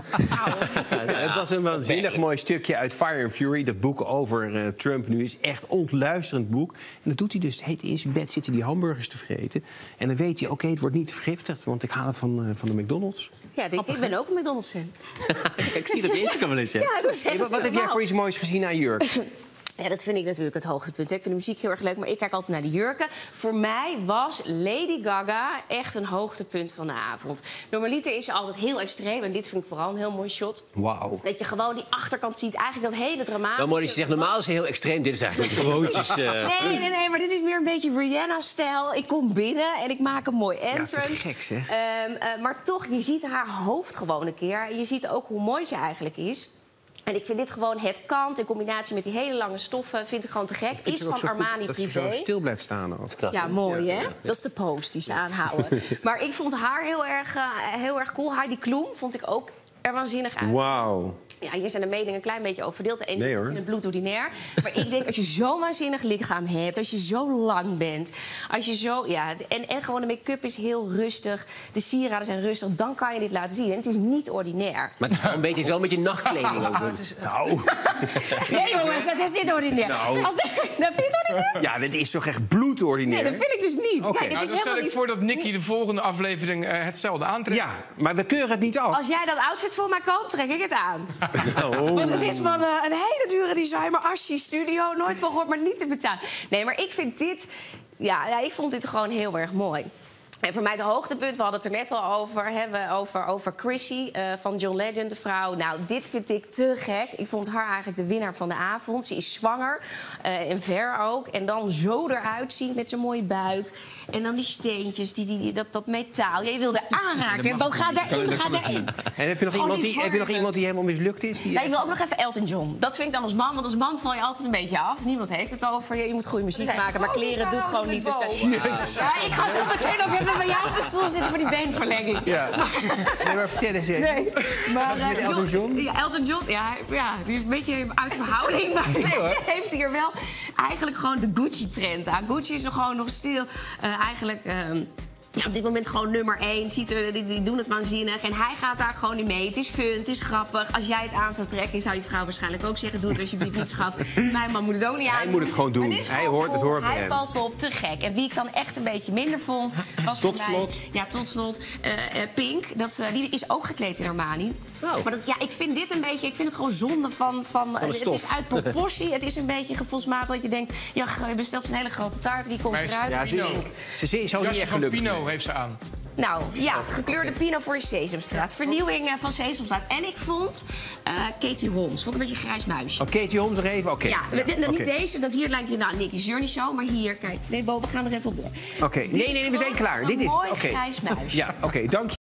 Het was een waanzinnig mooi stukje uit Fire and Fury. Dat boek over Trump nu is echt ontluisterend boek. En dat doet hij dus. Heet in zijn bed zitten die hamburgers te vreten. En dan weet hij, oké, het wordt niet vergiftigd, want ik haal het van de McDonald's. Ja, ik ben ook een McDonald's-fan. Ik zie dat Instagram wel eens, ja. Wat heb jij voor iets moois gezien aan jurk? Ja, dat vind ik natuurlijk het hoogtepunt. Ik vind de muziek heel erg leuk, maar ik kijk altijd naar de jurken. Voor mij was Lady Gaga echt een hoogtepunt van de avond. Normaliter is ze altijd heel extreem en dit vind ik vooral een heel mooi shot. Wauw. Dat je gewoon die achterkant ziet, eigenlijk dat hele dramatische... Wel mooi dat je zegt, normaal is ze heel extreem. Dit is eigenlijk gewoontjes... Nee, maar dit is meer een beetje Rihanna-stijl. Ik kom binnen en ik maak een mooi entrance. Ja, te gek zeg. Maar toch, je ziet haar hoofd gewoon een keer. En je ziet ook hoe mooi ze eigenlijk is. En ik vind dit gewoon het kant in combinatie met die hele lange stoffen vind ik gewoon te gek. Is van Armani dat privé. Dat ze zo stil blijft staan ook. Ja, mooi hè? Dat is de pose die ze aanhouden. Maar ik vond haar heel erg cool. Heidi Klum vond ik ook er waanzinnig uit. Wauw. Ja, hier zijn de meningen een klein beetje over verdeeld. En Nee, hoor. in het bloed ordinair. Maar ik denk, als je zo'n waanzinnig lichaam hebt, als je zo lang bent, als je zo... Ja, en gewoon de make-up is heel rustig, de sieraden zijn rustig, dan kan je dit laten zien. En het is niet ordinair. Maar het is wel een beetje zo met je nachtkleding ook. Nou. Nee jongens, dat is niet ordinair. Nou. Dat vind je het ordinair? Ja, dit is toch echt bloedordinair? Nee, dat vind ik dus niet. Oké. Kijk, het Nou, is dan stel helemaal ik niet... voor dat Nicky de volgende aflevering hetzelfde aantrekt. Ja, maar we keuren het niet af. Als jij dat outfit voor mij koopt, trek ik het aan. Oh. Want het is van een hele dure design, maar Aschi Studio, nooit van gehoord, maar niet te betalen. Nee, maar ik vind dit... Ja, ik vond dit gewoon heel erg mooi. En voor mij het hoogtepunt, we hadden het er net al over Chrissy van John Legend, de vrouw. Nou, dit vind ik te gek. Ik vond haar eigenlijk de winnaar van de avond. Ze is zwanger, en ver ook. En dan zo eruit zien met zijn mooie buik. En dan die steentjes, dat metaal. Jij wilde aanraken. Bo, ga daarin. En heb je nog iemand die helemaal mislukt is? Nee, ik wil ook nog even Elton John. Dat vind ik dan als man, want als man val je altijd een beetje af. Niemand heeft het over je. Je moet goede muziek maken, maar kleren doet gewoon niet. Dus, ja, ik ga zo meteen ook even bij jou op de stoel zitten voor die beenverlenging. Ja. Nee, maar vertel eens even. Nee, maar Wat is met Elton John? Ja, Elton John, ja, die is een beetje uit verhouding, maar heeft hier wel eigenlijk gewoon de Gucci-trend aan. Gucci is gewoon nog stil, eigenlijk... Ja, op dit moment gewoon nummer 1. Die doen het waanzinnig. En hij gaat daar gewoon in mee. Het is fun, het is grappig. Als jij het aan zou trekken, zou je vrouw waarschijnlijk ook zeggen... doe het alsjeblieft niet, schat. Mijn man moet het ook niet aan. Hij moet het gewoon doen. Hij hoort het hoort bij hem. Hij valt op, te gek. En wie ik dan echt een beetje minder vond... was Tot voor mij, slot. ja, tot slot. Pink, die is ook gekleed in Armani. Oh. Maar ik vind dit een beetje... Ik vind het gewoon zonde van het is uit proportie. Het is een beetje gevoelsmatig dat je denkt... ja, je bestelt zo'n hele grote taart, die komt eruit. Ja, ze is zo niet echt gelukkig. Pino heeft ze aan. Nou, ja, gekleurde Pino voor je Sesamstraat. Vernieuwing van Sesamstraat. En ik vond Katie Holmes. Vond ik een beetje een grijs muisje. Oh, Katie Holmes nog even? Oké. Ja, niet deze. Dat hier lijkt je, nou, Nicky's Journey Show. Maar hier, kijk. Nee, Bo, we gaan er even op door. Oké. Nee, we zijn klaar. Dit is een mooi oké. grijs muisje. Ja, oké. Dank je.